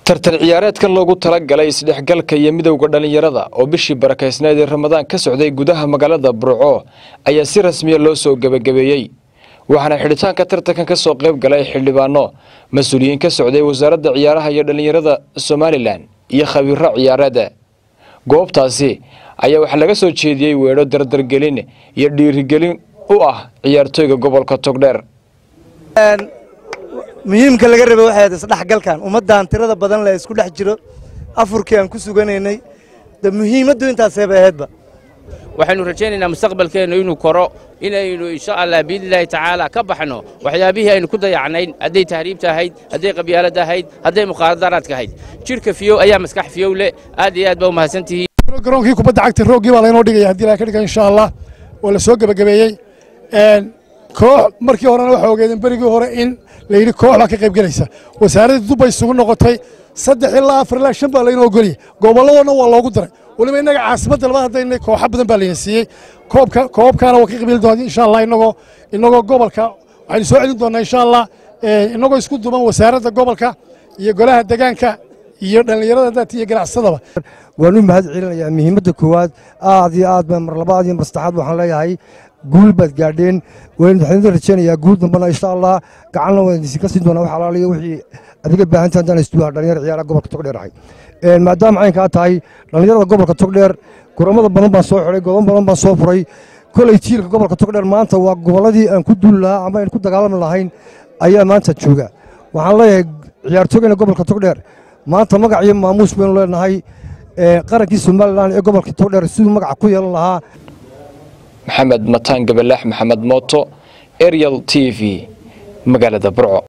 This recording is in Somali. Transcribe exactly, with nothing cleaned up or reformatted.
tartan ciyaareedkan loogu talagalay isdhexgalka iyo midowga dhalinyarada oo bishii barakaysneed ee Ramadaan ka socday gudaha magaalada Burco ayaa si rasmi ah loo soo gabagabeeyay waxaana xidhitaanka tartankan ka soo qayb galay xildhibaano mas'uuliyiin ka socday wasaaradda ciyaaraha iyo dhalinyarada Soomaaliland iyo khabiiro ciyaareed goobtaasi ayaa waxa laga soo jeediyay weero dardargelin iyo dhiirigelin u ah ciyaartoyga gobolka Togdheer muhiimka laga rabay waxay ahayd isdhexgalkan ummadan tirada badan la isku dhex jiro afurkii aan ku suganeynay da muhiimadu intaas ay ahaydba waxaanu rajaynaynaa mustaqbalkeena inuu koro inaynu insha Allah billahi ta'ala ka baxno waxyaabihi aynu ku dayacnayn haday tahriibta ahayd haday qabyaalada ahayd haday muqaadaraadka ahayd jirka fiyo ayaa maskax fiyo le aad iyo aad baa u mahadsantihiin garoonkii kubadda cagta roogii baa la inoo dhigay hadii la ka dhigo insha Allah wala soo gabagabeeyay een koox markii horena waxa ogeedeen barigii hore in la yiri koox la ka qayb galaysa wasaaradda Dubai isugu noqotay saddex ilaa afar ilaa shan baa la inoo goliyay goboladana waa loogu daray waliba inaga caasimada laba hadayna koox badan baa la siiyay koobka koobkana waa ka qayb gali doonaa insha Allah inagoo inagoo gobolka waxaan soo celin doonaa insha Allah inagoo isku duuban wasaaradda gobolka iyo golaha deegaanka iyo dhalinyarada dadka iyo ganacsadaba waanu mahad celinayaa muhiimadda koowaad aad iyo aad mar labaad iyo mastaxad waxaan leeyahay guul bad gaadheen waan waxaan rajaynayaa guul dambana insha Allah gacan la wada ka siin doona wax alaaliyo wixii adiga baahantaan dan istuwa dhalinyar ciyaaraha gobolka Togdheer ahay ee maadaama ay ka tahay dhalinyarada gobolka Togdheer kuramada badan baan soo xiray gobolka badan baan soo furay kulay tiirka gobolka Togdheer maanta waa goboladii aan ku duulaa ama aan ku dagaalami lahayn ayaa maanta jooga waxaan leeyahay ciyaartooyga gobolka Togdheer maanta magac iyo maamuus baan leenahay ee qarankii Soomaaliland ee gobolka Togdheer sidoo magac ku yeelan lahaa محمد متان قبلاح محمد موتو إريال تي في مقالة برعو.